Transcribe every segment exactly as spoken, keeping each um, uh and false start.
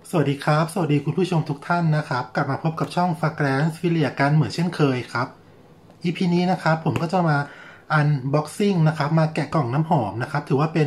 สวัสดีครับสวัสดีคุณผู้ชมทุกท่านนะครับกลับมาพบกับช่อง Fragrance Filia กันเหมือนเช่นเคยครับ อี พี นี้นะครับผมก็จะมา unboxing นะครับมาแกะกล่องน้ำหอมนะครับถือว่าเป็น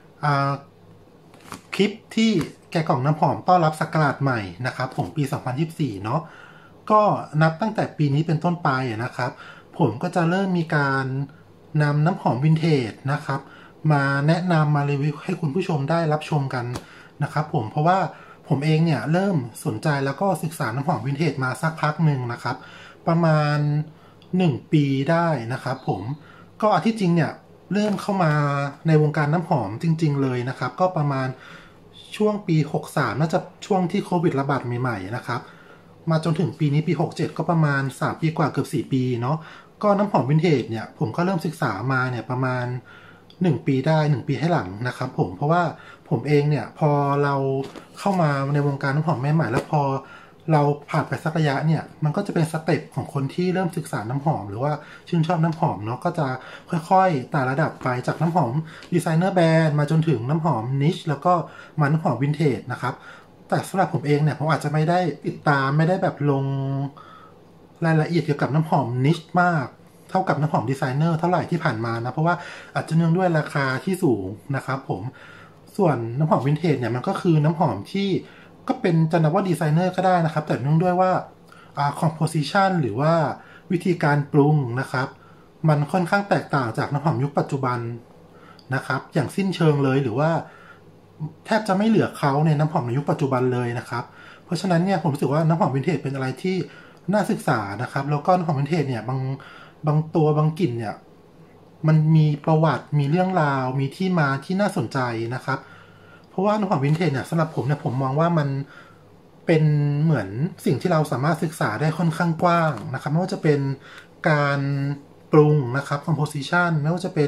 คลิปที่แกะกล่องน้ำหอมต้อนรับศักราชใหม่นะครับผมปีสองพันยี่สิบสี่เนาะก็นับตั้งแต่ปีนี้เป็นต้นไปนะครับผมก็จะเริ่มมีการนำน้ำหอมวินเทจนะครับมาแนะนำมารีวิวให้คุณผู้ชมได้รับชมกันนะครับผมเพราะว่าผมเองเนี่ยเริ่มสนใจแล้วก็ศึกษาน้ำหอมวินเทจมาสักพักหนึ่งนะครับประมาณหนึ่งปีได้นะครับผมก็อาที่จริงเนี่ยเริ่มเข้ามาในวงการน้ำหอมจริงๆเลยนะครับก็ประมาณช่วงปีหกสามน่าจะช่วงที่โควิดระบาดใหม่ๆนะครับมาจนถึงปีนี้ปีหกเจ็ดก็ประมาณสามปีกว่าเกือบสี่ปีเนาะก็น้ำหอมวินเทจเนี่ยผมก็เริ่มศึกษามาเนี่ยประมาณหนึ่งปีได้หนึ่งปีให้หลังนะครับผมเพราะว่าผมเองเนี่ยพอเราเข้ามาในวงการน้ำหอมใหม่ๆแล้วพอเราผ่านไปสักระยะเนี่ยมันก็จะเป็นสเต็ปของคนที่เริ่มศึกษาน้ำหอมหรือว่าชื่นชอบน้ำหอมเนาะก็จะค่อยๆไต่ระดับไปจากน้ำหอมดีไซเนอร์แบรนด์มาจนถึงน้ำหอมนิชแล้วก็มาน้ำหอมวินเทจนะครับแต่สำหรับผมเองเนี่ยผมอาจจะไม่ได้ติดตามไม่ได้แบบลงรายละเอียดเกี่ยวกับน้ำหอมนิชมากเท่ากับน้ำหอมดีไซเนอร์เท่าไหร่ที่ผ่านมานะเพราะว่าอาจจะเนื่องด้วยราคาที่สูงนะครับผมส่วนน้ำหอมวินเทจเนี่ยมันก็คือน้ำหอมที่ก็เป็นจะนับว่าดีไซเนอร์ก็ได้นะครับแต่เนื่องด้วยว่าอ่า composition หรือว่าวิธีการปรุงนะครับมันค่อนข้างแตกต่างจากน้ำหอมยุคปัจจุบันนะครับอย่างสิ้นเชิงเลยหรือว่าแทบจะไม่เหลือเขาในน้ำหอมในยุคปัจจุบันเลยนะครับเพราะฉะนั้นเนี่ยผมรู้สึกว่าน้ำหอมวินเทจเป็นอะไรที่น่าศึกษานะครับแล้วก็น้ำหอมวินเทจเนี่ยบางบางตัวบางกลิ่นเนี่ยมันมีประวัติมีเรื่องราวมีที่มาที่น่าสนใจนะครับเพราะว่าน้ำหอมวินเทจเนี่ยสำหรับผมเนี่ยผมมองว่ามันเป็นเหมือนสิ่งที่เราสามารถศึกษาได้ค่อนข้างกว้างนะครับไม่ว่าจะเป็นการปรุงนะครับ composition ไม่ว่าจะเป็น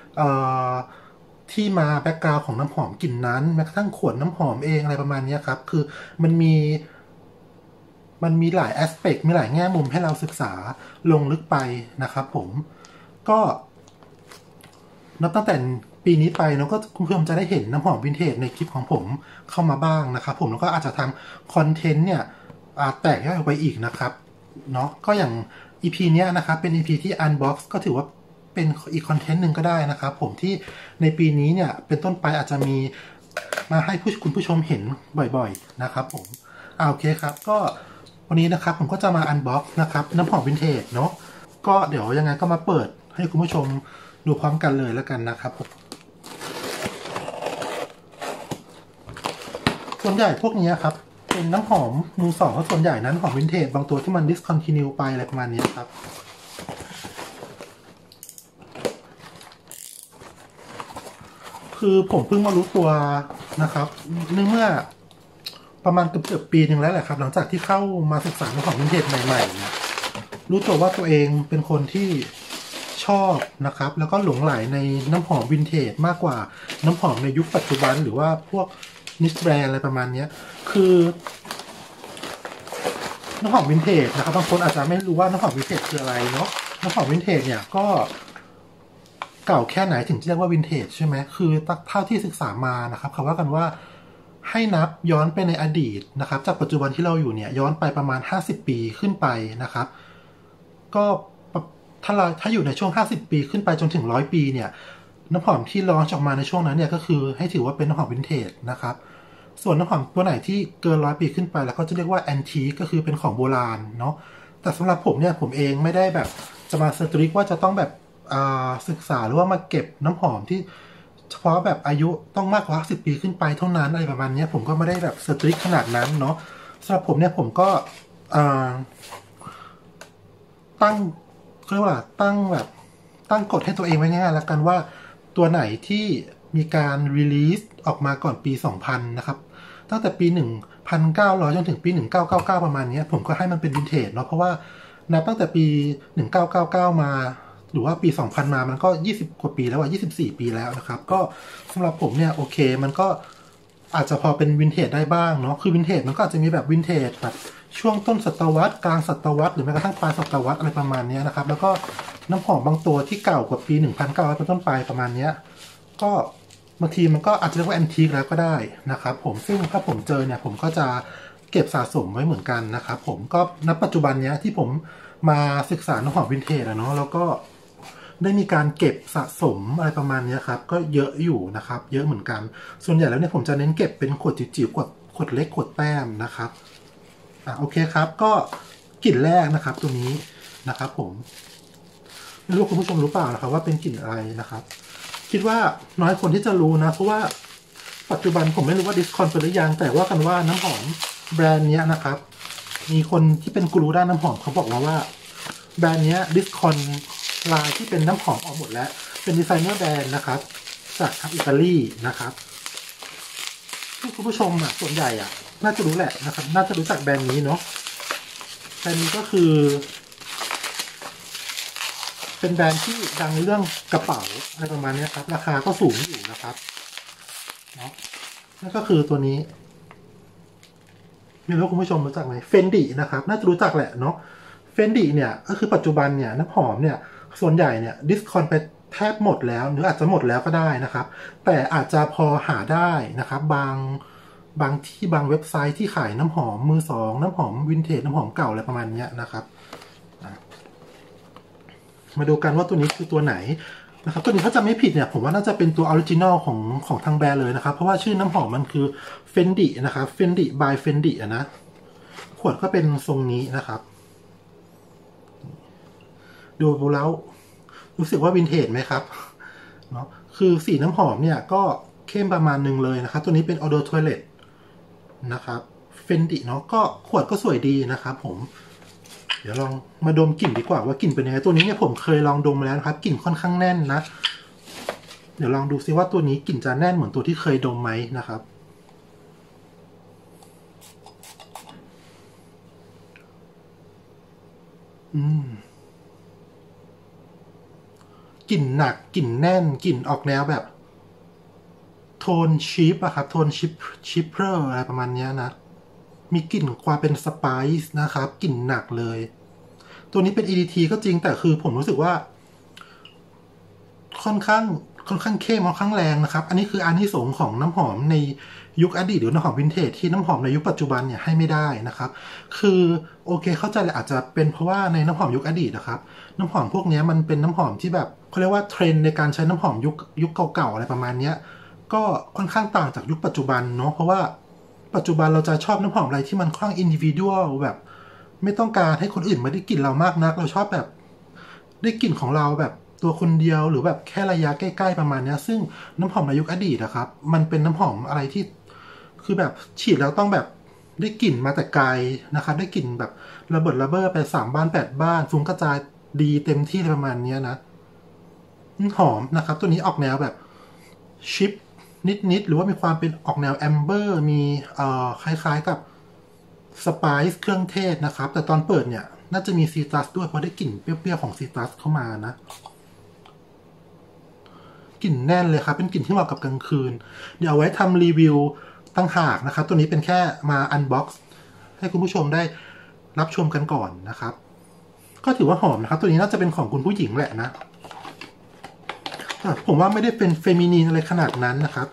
ที่มาแบ็กกราวด์ของน้ำหอมกลิ่นนั้นแม้กระทั่งขวดน้ำหอมเองอะไรประมาณนี้ครับคือมันมีมันมีหลายแอสเปกมีหลายแง่มุมให้เราศึกษาลงลึกไปนะครับผมก็นับตั้งแต่ปีนี้ไปเนาะก็คุณผู้ชมจะได้เห็นน้ำหอมวินเทจในคลิปของผมเข้ามาบ้างนะครับผมแล้วก็อาจจะทำคอนเทนต์เนี่ยแตกย่อยออกไปอีกนะครับเนาะก็อย่าง อี พี เนี้ยนะครับเป็น อี พี ที่ Unbox ก็ถือว่าเป็นอีกคอนเทนต์หนึ่งก็ได้นะครับผมที่ในปีนี้เนี่ยเป็นต้นไปอาจจะมีมาให้ผู้คุณผู้ชมเห็นบ่อยๆนะครับผมอ่าโอเคครับก็วันนี้นะครับผมก็จะมา Unbox นะครับน้ำหอมวินเทจเนาะก็เดี๋ยวยังไงก็มาเปิดให้คุณผู้ชมดูพร้อมกันเลยแล้วกันนะครับผมส่วนใหญ่พวกนี้ครับเป็นน้ำหอมมือสองส่วนใหญ่นั้นหอมวินเทจบางตัวที่มัน discontinue ไปอะไรประมาณนี้ครับคือผมเพิ่งมารู้ตัวนะครับในเมื่อประมาณเกือบปีหนึ่งแล้วแหละครับหลังจากที่เข้ามาศึกษาน้ำหอมวินเทจใหม่ๆเนี่ยรู้ตัวว่าตัวเองเป็นคนที่ชอบนะครับแล้วก็หลงไหลในน้ำหอมวินเทจมากกว่าน้ำหอมในยุคปัจจุบันหรือว่าพวกนิชแบรนด์อะไรประมาณนี้คือน้ำหอมวินเทจนะครับบางคนอาจจะไม่รู้ว่าน้ำหอมวินเทจคืออะไรเนาะน้ำหอมวินเทจเนี่ยก็เก่าแค่ไหนถึงจะเรียกว่าวินเทจใช่ไหมคือเท่าที่ศึกษามานะครับเขาว่ากันว่าให้นับย้อนไปในอดีตนะครับจากปัจจุบันที่เราอยู่เนี่ยย้อนไปประมาณห้าสิบปีขึ้นไปนะครับก็ถ้าเราถ้าอยู่ในช่วงห้าสิบปีขึ้นไปจนถึงหนึ่งร้อยปีเนี่ยน้ำหอมที่ลอนช์ออกมาในช่วงนั้นเนี่ยก็คือให้ถือว่าเป็นน้ำหอมวินเทจนะครับส่วนน้ำหอมตัวไหนที่เกินร้อยปีขึ้นไปแล้วก็จะเรียกว่าแอนทีคก็คือเป็นของโบราณเนาะแต่สำหรับผมเนี่ยผมเองไม่ได้แบบจะมาสตริกว่าจะต้องแบบศึกษาหรือว่ามาเก็บน้ำหอมที่เฉพาะแบบอายุต้องมากกว่าสิบปีขึ้นไปเท่านั้นอะไรประมาณนี้ผมก็ไม่ได้แบบสตริกขนาดนั้นเนาะสำหรับผมเนี่ยผมก็ตั้งเรียกว่าตั้งแบบตั้งกฎให้ตัวเองไว้ง่ายๆแล้วกันว่าตัวไหนที่มีการรีลีสออกมาก่อนปีสองพันนะครับตั้งแต่ปีหนึ่งพันเก้าร้อยจนถึงปีหนึ่งพันเก้าร้อยเก้าสิบเก้าประมาณนี้ผมก็ให้มันเป็นวินเทจเนาะเพราะว่านับตั้งแต่ปีหนึ่งพันเก้าร้อยเก้าสิบเก้ามาหรือว่าปีสองพันมามันก็ยี่สิบกว่าปีแล้วอ่ะยี่สิบสี่ปีแล้วนะครับก็สำหรับผมเนี่ยโอเคมันก็อาจจะพอเป็นวินเทจได้บ้างเนาะคือวินเทจมันก็อาจจะมีแบบวินเทจแบบช่วงต้นศตวรรษกลางศตวรรษหรือแม้กระทั่งปลายศตวรรษอะไรประมาณนี้นะครับแล้วก็น้ำหอมบางตัวที่เก่ากว่าปีหนึ่งพันเก้าร้อยเป็นต้นไปประมาณนี้ก็บางทีมันก็อาจจะเรียกว่าแอนทิคแล้วก็ได้นะครับผมซึ่งถ้าผมเจอเนี่ยผมก็จะเก็บสะสมไว้เหมือนกันนะครับผมก็ณปัจจุบันเนี้ยที่ผมมาศึกษาน้ำหอมวินเทจอะเนาะแล้วก็ได้มีการเก็บสะสมอะไรประมาณนี้ครับก็เยอะอยู่นะครับเยอะเหมือนกันส่วนใหญ่แล้วเนี่ยผมจะเน้นเก็บเป็นขวดจิ๋วๆขวดขวดเล็กขวดแต้มนะครับอ่ะโอเคครับก็กลิ่นแรกนะครับตัวนี้นะครับผมไม่รู้คุณผู้ชมรู้เปล่านะครับว่าเป็นกลิ่นอะไรนะครับคิดว่าน้อยคนที่จะรู้นะเพราะว่าปัจจุบันผมไม่รู้ว่าดิสคอนเป็นหรือยังแต่ว่ากันว่าน้ำหอมแบรนด์นี้นะครับมีคนที่เป็นกูรูด้านน้ำหอมเขาบอกมาว่าแบรนด์นี้ดิสคอนลายที่เป็นน้ำหอมออกหมดแล้วเป็นดีไซเนอร์แบรนด์นะครับจากทางอิตาลีนะครับคุณผู้ชมอ่ะส่วนใหญ่อ่ะน่าจะรู้แหละนะครับน่าจะรู้จักแบรนด์นี้เนาะแบรนด์นี้ก็คือเป็นแบรนด์ที่ดังเรื่องกระเป๋าอะไรประมาณนี้ครับราคาก็สูงอยู่นะครับเนาะนั่นก็คือตัวนี้ไม่รู้คุณผู้ชมรู้จักไหมเฟนดินะครับน่าจะรู้จักแหละเนาะเฟนดิเนี่ยก็คือปัจจุบันเนี่ยน้ำหอมเนี่ยส่วนใหญ่เนี่ยดิสคอนไปแทบหมดแล้วหรืออาจจะหมดแล้วก็ได้นะครับแต่อาจจะพอหาได้นะครับบางบางที่บางเว็บไซต์ที่ขายน้ำหอมมือสองน้ำหอมวินเทจน้ำหอมเก่าอะไรประมาณนี้นะครับมาดูกันว่าตัวนี้คือตัวไหนนะครับตัวนี้ถ้าจำไม่ผิดเนี่ยผมว่าน่าจะเป็นตัวออริจินอลของของทางแบรนด์เลยนะครับเพราะว่าชื่อน้ำหอมมันคือ Fendi นะครับ Fendi by Fendi อะนะขวดก็เป็นทรงนี้นะครับดูแล้วรู้สึกว่าวินเทจไหมครับเนาะคือสีน้ำหอมเนี่ยก็เข้มประมาณนึงเลยนะครับตัวนี้เป็น Eau de Toilette นะครับ Fendi เนาะก็ขวดก็สวยดีนะครับผมเดี๋ยวลองมาดมกลิ่นดีกว่าว่ากลิ่นเป็นยังไงตัวนี้เนี่ยผมเคยลองดมมาแล้วนะครับกลิ่นค่อนข้างแน่นนะเดี๋ยวลองดูซิว่าตัวนี้กลิ่นจะแน่นเหมือนตัวที่เคยดมไหมนะครับอืมกลิ่นหนักกลิ่นแน่นกลิ่นออกแนวแบบโทนชิปอะครับโทนชิปชิปเพอร์อะไรประมาณนี้นะมีกลิ่นความเป็นสไปซ์นะครับกลิ่นหนักเลยตัวนี้เป็น อี ดี ที ก็จริงแต่คือผมรู้สึกว่าค่อนข้างค่อนข้างเข้มค่อนข้างแรงนะครับอันนี้คืออานิสงส์ของน้ำหอมในยุคอดีตหรือน้ำหอมวินเทจที่น้ำหอมในยุคปัจจุบันเนี่ยให้ไม่ได้นะครับคือโอเคเข้าใจแหละอาจจะเป็นเพราะว่าในน้ำหอมยุคอดีตนะครับน้ำหอมพวกนี้มันเป็นน้ำหอมที่แบบเขาเรียกว่าเทรนด์ในการใช้น้ำหอมยุคยุคเก่าๆอะไรประมาณนี้ก็ค่อนข้างต่างจากยุคปัจจุบันเนาะเพราะว่าปัจจุบันเราจะชอบน้ำหอมอะไรที่มันค่อนข้างอินดิวิวดัลแบบไม่ต้องการให้คนอื่นมาได้กลิ่นเรามากนักเราชอบแบบได้กลิ่นของเราแบบตัวคนเดียวหรือแบบแค่ระยะใกล้ๆประมาณนี้ซึ่งน้ำหอมในยุคอดีตนะครับมันเป็นน้ำหอมอะไรที่คือแบบฉีดแล้วต้องแบบได้กลิ่นมาแต่ไกลนะครับได้กลิ่นแบบระเบิดระเบ้อไปสามบ้านแปดบ้านฟุ้งกระจายดีเต็มที่ประมาณนี้นะหอมนะครับตัวนี้ออกแนวแบบชิปนิดๆหรือว่ามีความเป็นออกแนวแอมเบอร์มีเอ่อคล้ายๆกับสไปซ์เครื่องเทศนะครับแต่ตอนเปิดเนี่ยน่าจะมีซีตรัสด้วยเพราะได้กลิ่นเปรี้ยวๆของซีตรัสเข้ามานะกลิ่นแน่นเลยครับเป็นกลิ่นที่เหมาะกับกลางคืนเดี๋ยวเอาไว้ทำรีวิวตั้งหากนะครับตัวนี้เป็นแค่มาอันบ็อกซ์ให้คุณผู้ชมได้รับชมกันก่อนนะครับก็ถือว่าหอมนะครับตัวนี้น่าจะเป็นของคุณผู้หญิงแหละนะผมว่าไม่ได้เป็นเฟมินีนอะไรขนาดนั้นนะครับ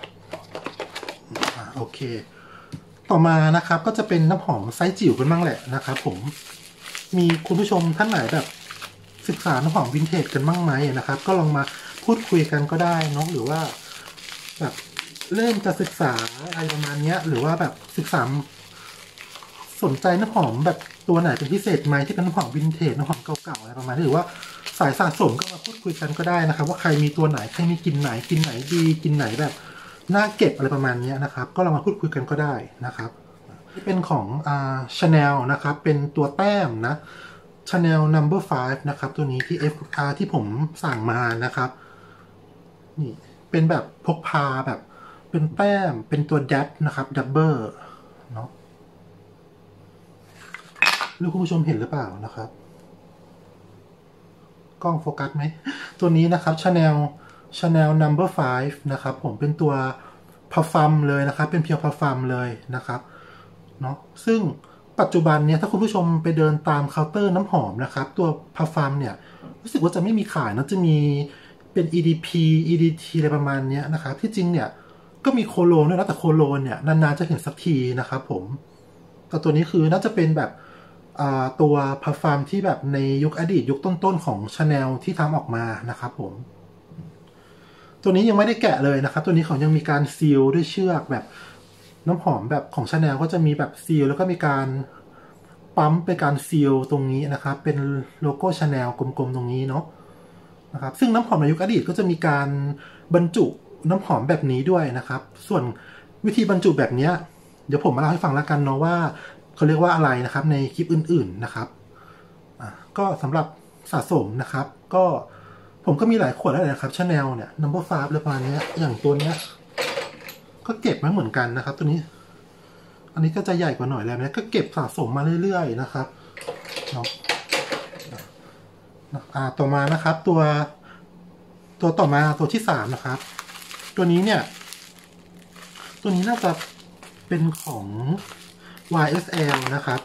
โอเคต่อมานะครับก็จะเป็นน้ำหอมไซส์จิ๋วกันบ้างแหละนะครับผมมีคุณผู้ชมท่านไหนแบบศึกษาน้ำหอมวินเทจกันบ้างไหมนะครับก็ลองมาพูดคุยกันก็ได้เนาะหรือว่าแบบเริ่มจะศึกษาอะไรประมาณนี้หรือว่าแบบศึกษาสนใจน้ำหอมแบบตัวไหนเป็นพิเศษไหมที่เป็นน้ำหอมวินเทจน้ำหอมเก่าๆอะไรประมาณนี้หรือว่าสายสะสมก็มาพูดคุยกันก็ได้นะครับว่าใครมีตัวไหนใครมีกลิ่นไหนกลิ่นไหนดีกลิ่นไหนแบบน่าเก็บอะไรประมาณนี้นะครับก็ลองมาพูดคุยกันก็ได้นะครับที่เป็นของอ่า Chanel นะครับเป็นตัวแต้มนะ Chanel Number ไฟว์นะครับตัวนี้ที่ F R ที่ผมสั่งมานะครับนี่เป็นแบบพกพาแบบเป็นแต้มเป็นตัวดับนะครับดับเบิลเนาะรู้คุณผู้ชมเห็นหรือเปล่านะครับกล้องโฟกัสไหมตัวนี้นะครับ Chanel Chanel Number ไฟว์นะครับผมเป็นตัวพาร์ฟัมเลยนะครับเป็นเพียวพาร์ฟัมเลยนะครับเนาะซึ่งปัจจุบันเนี่ยถ้าคุณผู้ชมไปเดินตามเคาน์เตอร์น้ำหอมนะครับตัวพาร์ฟัมเนี่ยรู้สึกว่าจะไม่มีขายนะจะมีเป็น อี ดี พี อี ดี ที อะไรประมาณนี้นะครับที่จริงเนี่ยก็มีโคโลนด้วยนะแต่โคโลนเนี่ยนานๆจะเห็นสักทีนะครับผมแต่ตัวนี้คือน่าจะเป็นแบบตัวพาร์ฟาร์มที่แบบในยุคอดีตยุคต้นๆของ Chanel ที่ทำออกมานะครับผมตัวนี้ยังไม่ได้แกะเลยนะครับตัวนี้เขายังมีการซีลด้วยเชือกแบบน้ำหอมแบบของ Chanel ก็จะมีแบบซีลแล้วก็มีการปั๊มเป็นการซีลตรงนี้นะครับเป็นโลโก้ Chanel กลมๆตรงนี้เนาะนะครับซึ่งน้ำหอมในยุคอดีตก็จะมีการบรรจุน้ำหอมแบบนี้ด้วยนะครับส่วนวิธีบรรจุแบบนี้เดี๋ยวผมมาเล่าให้ฟังแล้วกันเนาะว่าเขาเรียกว่าอะไรนะครับในคลิปอื่นๆนะครับอ่ะก็สำหรับสะสมนะครับก็ผมก็มีหลายขวดแล้วนะครับ Chanel เนี่ย Number ไฟว์ อะไรประมาณนี้อย่างตัวเนี้ยก็เก็บมาเหมือนกันนะครับตัวนี้อันนี้ก็จะใหญ่กว่าหน่อยแล้วนะก็เก็บสะสมมาเรื่อยๆนะครับเนาะอ่าต่อมานะครับตัวตัวต่อมาตัวที่สามนะครับตัวนี้เนี่ยตัวนี้น่าจะเป็นของ วาย เอส แอล นะครับ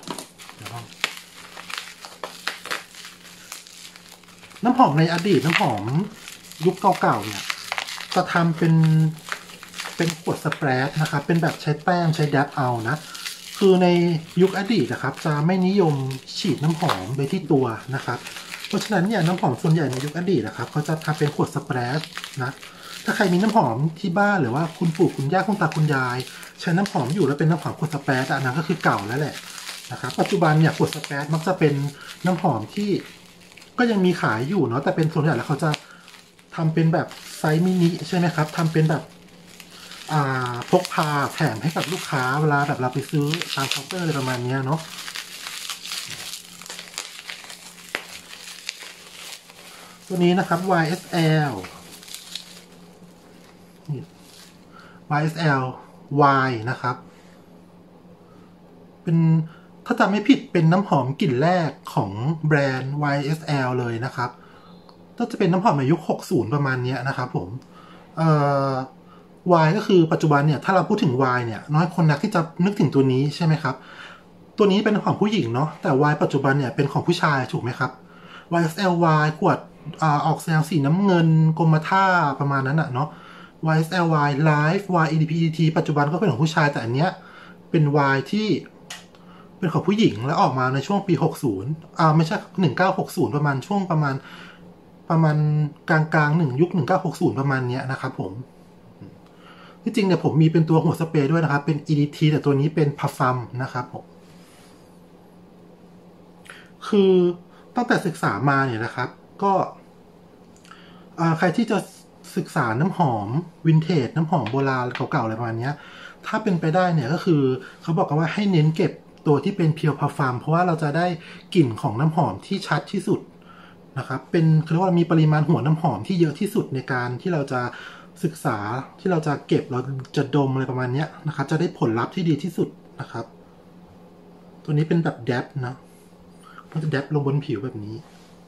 น้ำหอมในอดีตน้ำหอมยุคเก่าๆเนี่ยจะทำเป็นเป็นขวดสเปรดนะครับเป็นแบบใช้แป้งใช้แดบเอานะคือในยุคอดีตนะครับจะไม่นิยมฉีดน้ำหอมไปที่ตัวนะครับเพราะฉะนั้นเนี่ยน้ำหอมส่วนใหญ่ในยุคอดีตนะครับเขาจะทำเป็นขวดสเปรดนะถ้าใครมีน้ำหอมที่บ้านหรือว่าคุณปู่คุณย่าคุณตาคุณยายใช้น้ำหอมอยู่แล้วเป็นน้ำหอมขวดสเปรดอันนั้นก็คือเก่าแล้วแหละนะครับปัจจุบันเนี่ยขวดสเปรดมักจะเป็นน้ำหอมที่ก็ยังมีขายอยู่เนาะแต่เป็นส่วนใหญ่แล้วเขาจะทำเป็นแบบไซส์มินิใช่ไหมครับทำเป็นแบบอ่าพกพาแถมให้กับลูกค้าเวลาแบบเราไปซื้อตามเคาน์เตอร์อะไรประมาณนี้เนาะตัวนี้นะครับ วาย เอส แอล วาย เอส แอล Y นะครับเป็นถ้าจำไม่ผิดเป็นน้ำหอมกลิ่นแรกของแบรนด์ วาย เอส แอล เลยนะครับก็จะเป็นน้ำหอมในยุคหกสิบประมาณนี้นะครับผมเอ่อ Y ก็คือปัจจุบันเนี่ยถ้าเราพูดถึง Y เนี่ยน้อยคนนักที่จะนึกถึงตัวนี้ใช่ไหมครับตัวนี้เป็นของผู้หญิงเนาะแต่ Y ปัจจุบันเนี่ยเป็นของผู้ชายถูกไหมครับ วาย เอส แอล Y ขวดอ่าออกแนวสีน้ำเงินกรมท่าประมาณนั้นอะเนาะ วาย เอส แอล Y Life Y อี ดี พี อี ดี ที ปัจจุบันก็เป็นของผู้ชายแต่อันเนี้ยเป็น Y ที่เป็นของผู้หญิงแล้วออกมาในช่วงปีหกสิบอ่าไม่ใช่หนึ่งเก้าหกสิบประมาณช่วงประมาณประมาณกลางกลางหนึ่งยุคหนึ่งเก้าหกสิบประมาณเนี้ยนะครับผมที่จริงเนี่ยผมมีเป็นตัวหัวสเปรย์ด้วยนะครับเป็น อี ดี ที แต่ตัวนี้เป็นพาร์ฟัมนะครับผมคือตั้งแต่ศึกษามาเนี่ยนะครับก็ใครที่จะศึกษาน้ำหอมวินเทจน้ำหอมโบราณเก่าๆอะไรประมาณนี้ถ้าเป็นไปได้เนี่ยก็คือเขาบอกกันว่าให้เน้นเก็บตัวที่เป็นเพียวพาร์ฟาร์มเพราะว่าเราจะได้กลิ่นของน้ำหอมที่ชัดที่สุดนะครับเป็นคือว่ามีปริมาณหัวน้ำหอมที่เยอะที่สุดในการที่เราจะศึกษาที่เราจะเก็บเราจะดมอะไรประมาณนี้นะครับจะได้ผลลัพธ์ที่ดีที่สุดนะครับตัวนี้เป็นแบบแดบนะมันจะแดบลงบนผิวแบบนี้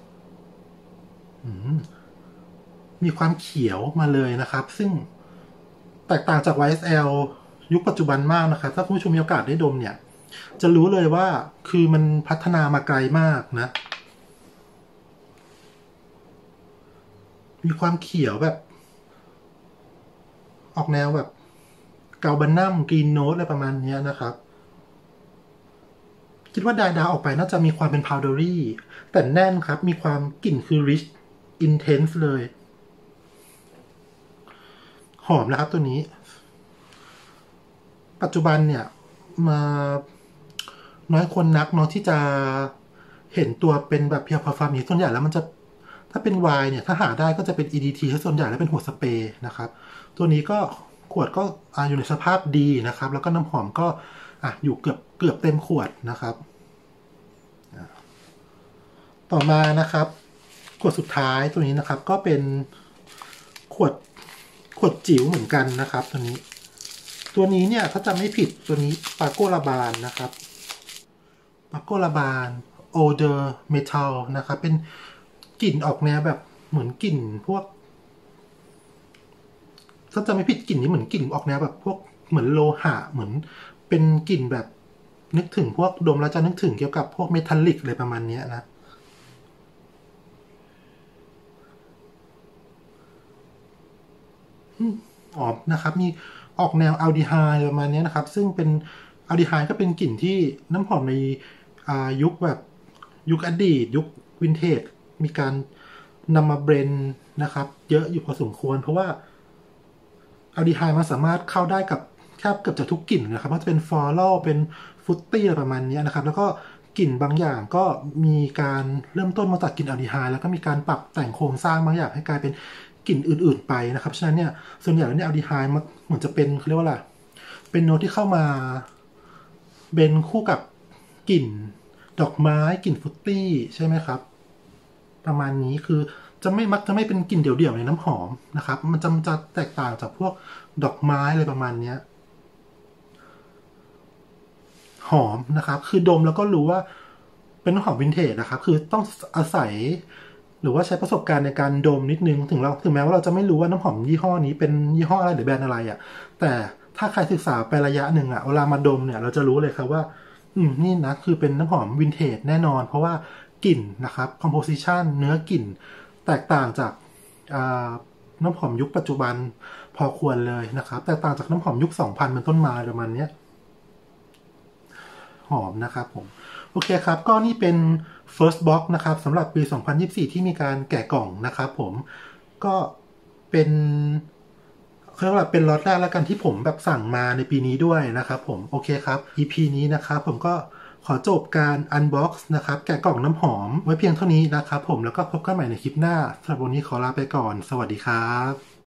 มีความเขียวมาเลยนะครับซึ่งแตกต่างจาก วาย เอส แอล ยุคปัจจุบันมากนะครับถ้าผู้ชมมีโอกาสได้ดมเนี่ยจะรู้เลยว่าคือมันพัฒนามาไกลมากนะมีความเขียวแบบออกแนวแบบเกาบันนัมกรีนโนตอะไรประมาณนี้นะครับคิดว่าดายดาวออกไปน่าจะมีความเป็นพาวเดอรี่แต่แน่นครับมีความกลิ่นคือ rich intense เลยหอมนะครับตัวนี้ปัจจุบันเนี่ยมาน้อยคนนักเนาะที่จะเห็นตัวเป็นแบบเพียวพาร์ฟาร์มส่วนใหญ่แล้วมันจะถ้าเป็น Y เนี่ยถ้าหาได้ก็จะเป็น อี ดี ที ส่วนใหญ่แล้วเป็นหัวสเปรย์นะครับตัวนี้ก็ขวดก็อยู่ในสภาพดีนะครับแล้วก็น้ำหอมก็อ่ะอยู่เกือบเกือบเต็มขวดนะครับต่อมานะครับขวดสุดท้ายตัวนี้นะครับก็เป็นขวดขวดจิ๋วเหมือนกันนะครับตัวนี้ตัวนี้เนี่ยถ้าจำไม่ผิดตัวนี้ปาโกลาบานนะครับปาโกลาบานโอเดอร์เมทัลนะครับเป็นกลิ่นออกแนวแบบเหมือนกลิ่นพวกถ้าจำไม่ผิดกลิ่นนี้เหมือนกลิ่นออกแนวแบบพวกเหมือนโลหะเหมือนเป็นกลิ่นแบบนึกถึงพวกดมแล้วจะนึกถึงเกี่ยวกับพวกเมทัลลิกอะไรประมาณนี้นะอ๋อนะครับมีออกแนวอัลดีไฮด์ประมาณนี้นะครับซึ่งเป็นอัลดีไฮด์ก็เป็นกลิ่นที่น้ำหอมในยุคแบบยุคอดีตยุควินเทจมีการนำมาเบรนด์นะครับเยอะอยู่พอสมควรเพราะว่าอัลดีไฮด์มันสามารถเข้าได้กับแทบเกือบจะทุกกลิ่นนะครับว่าจะเป็นฟลอรัลเป็นฟรุตตี้อะไรประมาณนี้นะครับแล้วก็กลิ่นบางอย่างก็มีการเริ่มต้นมาจากกลิ่นอัลดีไฮด์แล้วก็มีการปรับแต่งโครงสร้างบางอย่างให้กลายเป็นกลิ่นอื่นๆไปนะครับฉะนั้นเนี่ยส่วนใหญ่แล้วเนี่ยอัลดีไฮด์มันเหมือนจะเป็นเขาเรียกว่าอะไรเป็นโน้ตที่เข้ามาเบนคู่กับกลิ่นดอกไม้กลิ่นฟรุตตี้ใช่ไหมครับประมาณนี้คือจะไม่มักจะไม่เป็นกลิ่นเดี่ยวๆในน้ำหอมนะครับมันจะจะแตกต่างจากพวกดอกไม้อะไรประมาณนี้หอมนะครับคือดมแล้วก็รู้ว่าเป็นน้ำหอมวินเทจนะครับคือต้องอาศัยหรือว่าใช้ประสบการณ์ในการดมนิดนึงถึงเราถึงแม้ว่าเราจะไม่รู้ว่าน้ำหอมยี่ห้อนี้เป็นยี่ห้ออะไรหรือแบรนด์อะไรอ่ะแต่ถ้าใครศึกษาไประยะหนึ่งอ่ะเวลามาดมเนี่ยเราจะรู้เลยครับว่าอืมนี่นะคือเป็นน้ำหอมวินเทจแน่นอนเพราะว่ากลิ่นนะครับ composition เนื้อกลิ่นแตกต่างจากน้ำหอมยุคปัจจุบันพอควรเลยนะครับแตกต่างจากน้ำหอมยุคสองพันเป็นต้นมาประมาณนี้หอมนะครับผมโอเคครับก็นี่เป็น first box นะครับสำหรับปีสองพันยี่สิบสี่ที่มีการแกะกล่องนะครับผมก็เป็นเขาเรียกว่าเป็นล็อตแรกแล้วกันที่ผมแบบสั่งมาในปีนี้ด้วยนะครับผมโอเคครับ อี พี นี้นะครับผมก็ขอจบการ unbox นะครับแกะกล่องน้ำหอมไว้เพียงเท่านี้นะครับผมแล้วก็พบกันใหม่ในคลิปหน้าสำหรับวันนี้ขอลาไปก่อนสวัสดีครับ